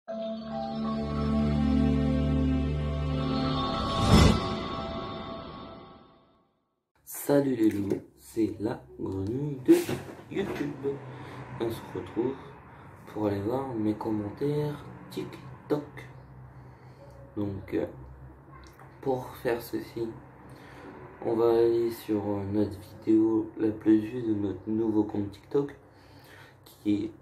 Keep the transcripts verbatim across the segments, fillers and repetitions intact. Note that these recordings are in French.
Salut les loups, c'est la grenouille de YouTube. On se retrouve pour aller voir mes commentaires TikTok. Donc, euh, pour faire ceci, on va aller sur notre vidéo la plus vue de notre nouveau compte TikTok, qui est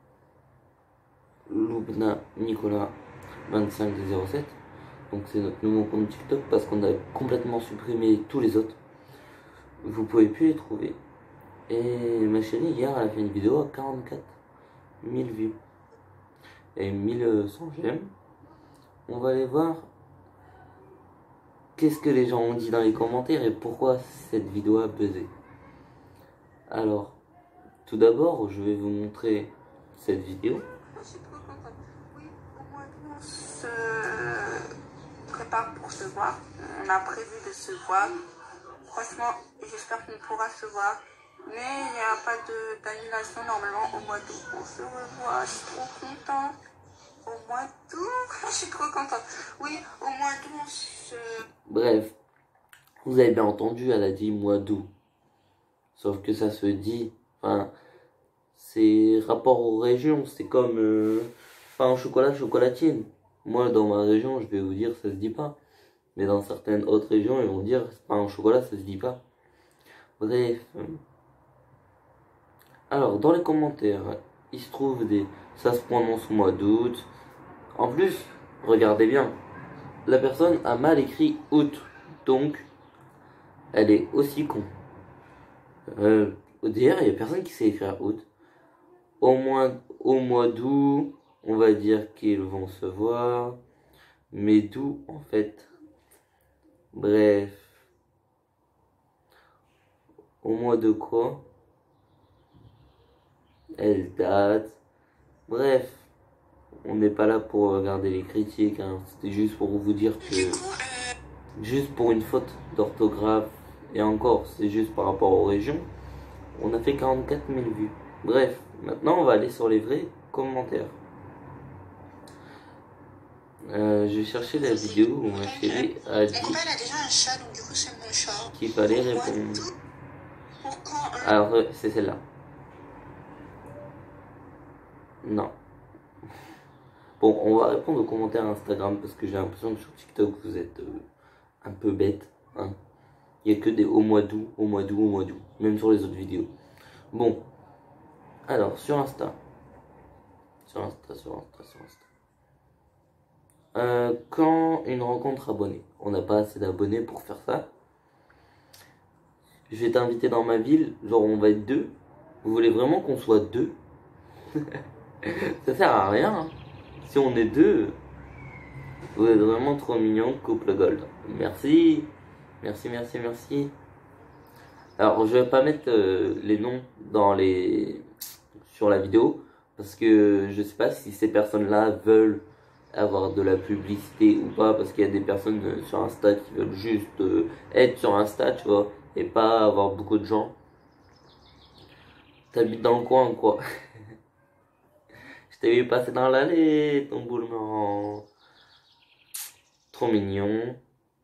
Loubna Nicolas vingt-cinq zéro sept. Donc c'est notre nouveau compte TikTok parce qu'on a complètement supprimé tous les autres. Vous pouvez plus les trouver. Et ma chérie hier elle a fait une vidéo à quarante-quatre mille vues et mille cent j'aime. On va aller voir qu'est-ce que les gens ont dit dans les commentaires et pourquoi cette vidéo a buzzé. Alors, tout d'abord, je vais vous montrer cette vidéo. Je suis trop contente. Oui, au moins on se prépare pour se voir. On a prévu de se voir. Franchement, j'espère qu'on pourra se voir. Mais il n'y a pas d'annulation normalement au mois d'août. On se revoit, je suis trop contente. Au mois d'août, je suis trop contente. Oui, au mois d'août, on se... Bref, vous avez bien entendu, elle a dit mois d'août. Sauf que ça se dit, enfin, c'est rapport aux régions, c'est comme euh, pain au chocolat, chocolatine. Moi, dans ma région, je vais vous dire, ça se dit pas. Mais dans certaines autres régions, ils vont dire, pain au chocolat, ça se dit pas. Bref. Alors, dans les commentaires, il se trouve des... Ça se prononce au mois d'août. En plus, regardez bien. La personne a mal écrit août. Donc, elle est aussi con. Euh, D'ailleurs, il n'y a personne qui sait écrire août. Au moins, au mois d'août, on va dire qu'ils vont se voir. Mais d'où, en fait. Bref. Au mois de quoi? Elle date. Bref. On n'est pas là pour regarder les critiques. Hein. C'était juste pour vous dire que... Juste pour une faute d'orthographe. Et encore, c'est juste par rapport aux régions. On a fait quarante-quatre mille vues. Bref. Maintenant, on va aller sur les vrais commentaires. Euh, je vais chercher la vidéo où ma chérie a dit qu'il fallait répondre. Alors, c'est celle-là. Non. Bon, on va répondre aux commentaires Instagram parce que j'ai l'impression que sur TikTok, vous êtes euh, un peu bête. Hein. Il n'y a que des au mois d'août, au mois d'août, au mois d'août. Même sur les autres vidéos. Bon. Alors, sur Insta. Sur Insta, sur Insta, sur Insta. Euh, quand une rencontre abonnée. On n'a pas assez d'abonnés pour faire ça. Je vais t'inviter dans ma ville. Genre, on va être deux. Vous voulez vraiment qu'on soit deux? Ça sert à rien. Hein. Si on est deux, vous êtes vraiment trop mignon, couple gold. Merci. Merci, merci, merci. Alors, je vais pas mettre euh, les noms dans les... sur la vidéo. Parce que je sais pas si ces personnes-là veulent avoir de la publicité ou pas, parce qu'il y a des personnes sur Insta qui veulent juste euh, être sur Insta, tu vois, et pas avoir beaucoup de gens. T'habites dans le coin, quoi. Je t'ai vu passer dans l'allée, ton boule marrant. Trop mignon.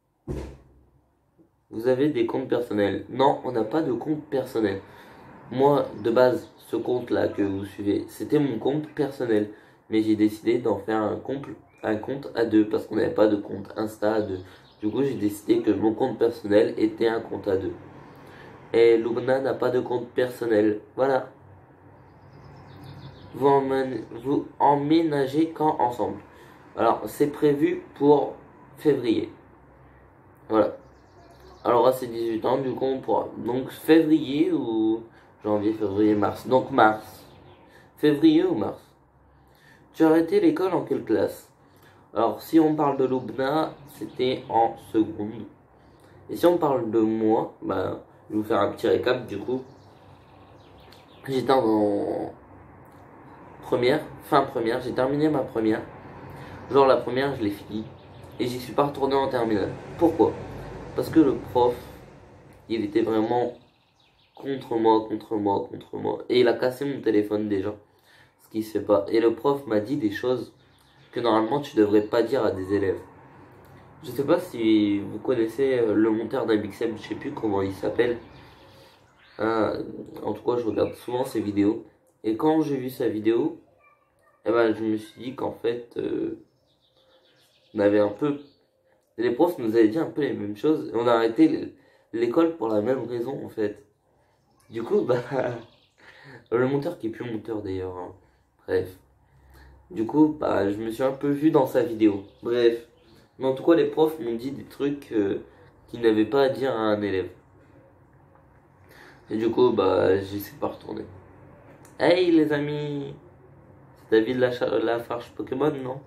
Vous avez des comptes personnels? Non, on n'a pas de compte personnel. Moi, de base, ce compte-là que vous suivez, c'était mon compte personnel. Mais j'ai décidé d'en faire un compte, un compte à deux parce qu'on n'avait pas de compte Insta à deux. Du coup, j'ai décidé que mon compte personnel était un compte à deux. Et Loubna n'a pas de compte personnel. Voilà. Vous, emmenez, vous emménagez quand ensemble? Alors, c'est prévu pour février. Voilà. Alors, à ses dix-huit ans, du coup, on pourra. Donc, février ou janvier, février, mars. Donc, mars. Février ou mars? Tu as arrêté l'école en quelle classe? Alors, si on parle de Loubna, c'était en seconde. Et si on parle de moi, bah, je vais vous faire un petit récap du coup. J'étais en première, fin première, j'ai terminé ma première. Genre la première, je l'ai fini. Et j'y suis pas retourné en terminale. Pourquoi? Parce que le prof, il était vraiment contre moi, contre moi, contre moi. Et il a cassé mon téléphone déjà. Ce qui se fait pas. Et le prof m'a dit des choses que normalement tu devrais pas dire à des élèves. Je sais pas si vous connaissez le monteur d'Amixem, je sais plus comment il s'appelle. Euh, en tout cas, je regarde souvent ses vidéos. Et quand j'ai vu sa vidéo, eh ben, je me suis dit qu'en fait, euh, on avait un peu... Les profs nous avaient dit un peu les mêmes choses. Et on a arrêté l'école pour la même raison, en fait. Du coup, bah... le monteur qui est plus monteur d'ailleurs. Hein. Bref. Du coup, bah, je me suis un peu vu dans sa vidéo. Bref. Mais en tout cas, les profs m'ont dit des trucs euh, qu'ils n'avaient pas à dire à un élève. Et du coup, bah, j'y suis pas retourné. Hey les amis! C'est David la, la farce Pokémon, non?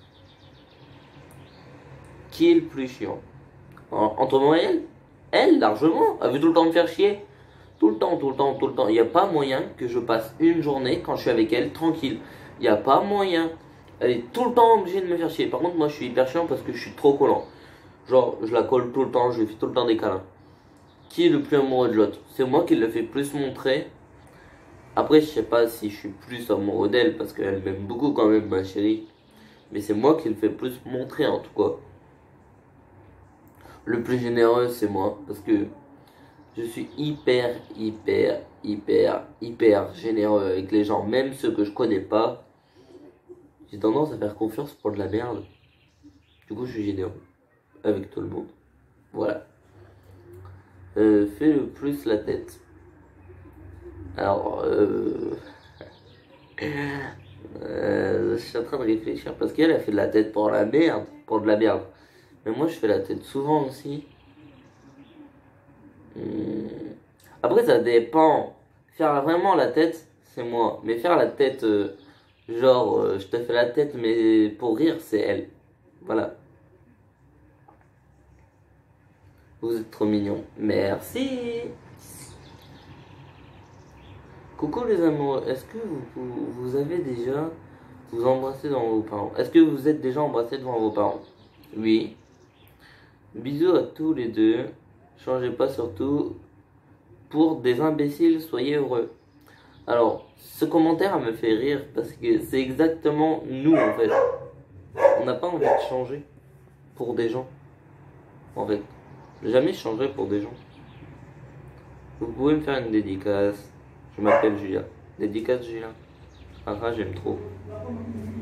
Qui est le plus chiant? Entre moi et elle? Elle, largement. Elle veut tout le temps me faire chier. Tout le temps, tout le temps, tout le temps. Il n'y a pas moyen que je passe une journée quand je suis avec elle tranquille. Il n'y a pas moyen. Elle est tout le temps obligée de me faire chier. Par contre, moi, je suis hyper chiant parce que je suis trop collant. Genre, je la colle tout le temps, je lui fais tout le temps des câlins. Qui est le plus amoureux de l'autre? C'est moi qui le fais plus montrer. Après, je sais pas si je suis plus amoureux d'elle parce qu'elle m'aime beaucoup quand même, ma chérie. Mais c'est moi qui le fais plus montrer en tout cas. Le plus généreux, c'est moi parce que je suis hyper, hyper, hyper, hyper généreux avec les gens, même ceux que je connais pas. J'ai tendance à faire confiance pour de la merde. Du coup, je suis généreux avec tout le monde. Voilà. Euh, fais le plus la tête. Alors, euh... euh, je suis en train de réfléchir parce qu'elle a fait de la tête pour la merde, pour de la merde. Mais moi, je fais la tête souvent aussi. Hmm. Après, ça dépend. Faire vraiment la tête, c'est moi. Mais faire la tête, euh, genre, euh, je te fais la tête, mais pour rire, c'est elle. Voilà. Vous êtes trop mignons. Merci. Coucou les amoureux, est-ce que vous, vous, vous avez déjà vous embrassé devant vos parents? Est-ce que vous êtes déjà embrassé devant vos parents? Oui. Bisous à tous les deux. Changez pas surtout. Pour des imbéciles, soyez heureux. Alors, ce commentaire me fait rire parce que c'est exactement nous en fait. On n'a pas envie de changer pour des gens. En fait, jamais je changerai pour des gens. Vous pouvez me faire une dédicace. Je m'appelle Julien. Dédicace Julien. Ah, ah j'aime trop.